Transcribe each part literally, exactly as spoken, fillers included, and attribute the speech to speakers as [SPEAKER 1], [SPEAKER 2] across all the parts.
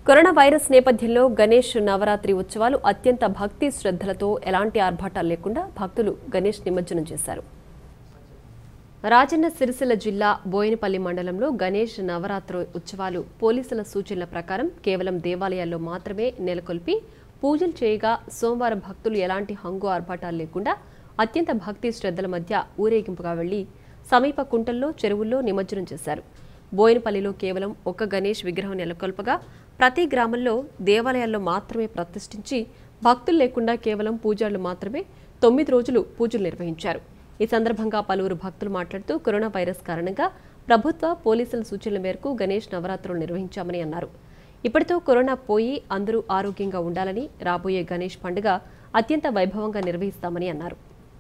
[SPEAKER 1] Corona virus నేపథ్యంలో గణేష్ నవరాత్రి ఉత్సవాలు అత్యంత భక్తి శ్రద్ధలతో ఎలాంటి ఆర్భాటాలు లేకుండా భక్తులు గణేష్ నిమజ్జనం చేశారు. రాజన్న సిరిసిల్ల జిల్లా బోయినపల్లి మండలంలో గణేష్ నవరాత్రి ఉత్సవాలు పోలీసుల సూచనల ప్రకారం కేవలం దేవాలయాల్లో మాత్రమే నెలకొల్పి పూజలు చేయగా సోమవారం భక్తులు ఎలాంటి హంగు ఆర్భాటాలు లేకుండా అత్యంత భక్తి శ్రద్ధల మధ్య ఊరేగింపుగా వెళ్లి సమీప కుంటల్లో చెరువుల్లో నిమజ్జనం చేశారు. బోయినపల్లిలో కేవలం ఒక్క గణేష్ విగ్రహం నెలకొల్పగా ప్రతి గ్రామంలో దేవాలయాల్లో మాత్రమే ప్రతిష్ఠించి భక్తులు లేకుండా కేవలం పూజారులు మాత్రమే తొమ్మిది రోజులు పూజలు నిర్వహించారు. ఈ సందర్భంగా పలువురు భక్తులు మాట్లాడుతూ కరోనా వైరస్ కారణంగా ప్రభుత్వ పోలీసుల సూచనల మేరకు గణేష్ నవరాత్రులు నిర్వహించామని అన్నారు. ఇప్పటితో కరోనా పోయి అందరూ ఆరోగ్యంగా ఉండాలని రాబోయే గణేష్ పండుగ అత్యంత వైభవంగా నిర్వహిస్తామని అన్నారు.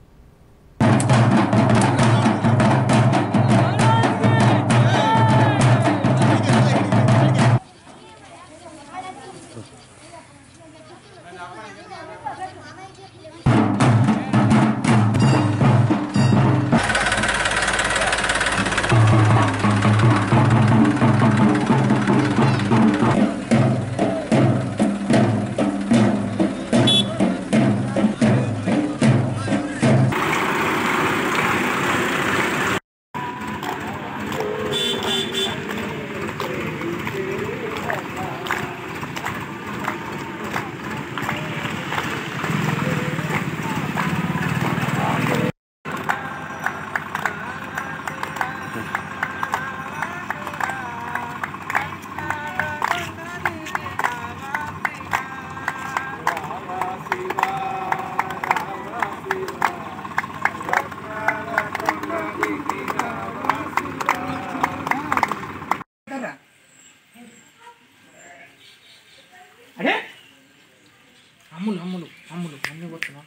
[SPEAKER 2] అడే అమ్ములు అమ్ములు అమ్ములు అమ్ములు కొట్టున్నా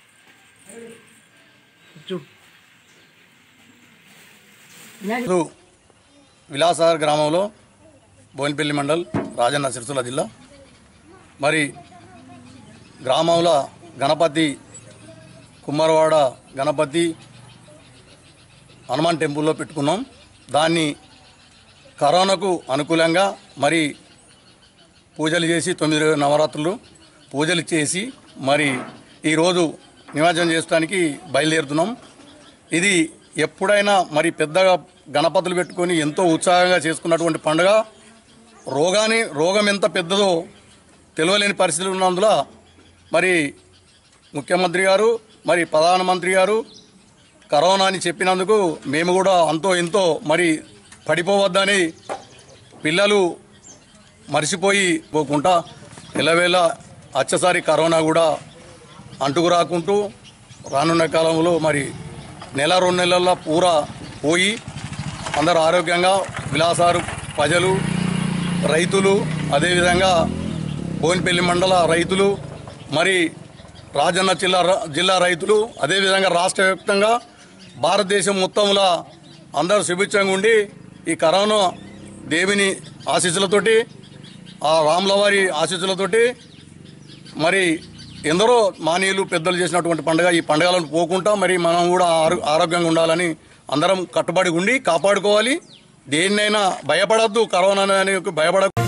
[SPEAKER 3] విలాసాగర్ గ్రామంలో బోయినపల్లి మండల్ రాజన్న సిరిసిల్ల జిల్లా. మరి గ్రామంలో గణపతి కుమ్మరవాడ గణపతి హనుమాన్ టెంపుల్లో పెట్టుకున్నాం. దాన్ని కరోనాకు అనుకూలంగా మరి పూజలు చేసి తొమ్మిది నవరాత్రులు పూజలు చేసి మరి ఈరోజు నిమజ్జనం చేయడానికి బయలుదేరుతున్నాం. ఇది ఎప్పుడైనా మరి పెద్దగా గణపతులు పెట్టుకొని ఎంతో ఉత్సాహంగా చేసుకున్నటువంటి పండుగ. రోగాన్ని రోగం ఎంత పెద్దదో తెలియలేని పరిస్థితులు ఉన్నందున మరి ముఖ్యమంత్రి గారు మరి ప్రధానమంత్రి గారు కరోనా అని చెప్పినందుకు మేము కూడా అంతో ఎంతో మరి పడిపోవద్దని పిల్లలు మర్చిపోయి పోకుండా ఎలవేళ అచ్చసారి కరోనా కూడా అంటుకు రాకుంటూ రానున్న కాలంలో మరి నెల రెండు నెలల్లో పూరా పోయి అందరూ ఆరోగ్యంగా విలాసారు ప్రజలు రైతులు అదేవిధంగా బోయినపల్లి మండల రైతులు మరి రాజన్న జిల్లా జిల్లా రైతులు అదేవిధంగా రాష్ట్ర వ్యాప్తంగా భారతదేశం మొత్తంలో అందరూ సుభిక్షంగా ఉండి ఈ కరోనా దేవిని ఆశీస్సులతోటి ఆ రాములవారి ఆశీస్సులతోటి మరి ఎందరో మానీయులు పెద్దలు చేసినటువంటి పండుగ. ఈ పండుగలను పోకుండా మరి మనం కూడా ఆరోగ్యంగా ఉండాలని అందరం కట్టుబడి ఉండి కాపాడుకోవాలి. దేన్నైనా భయపడద్దు, కరోనా భయపడ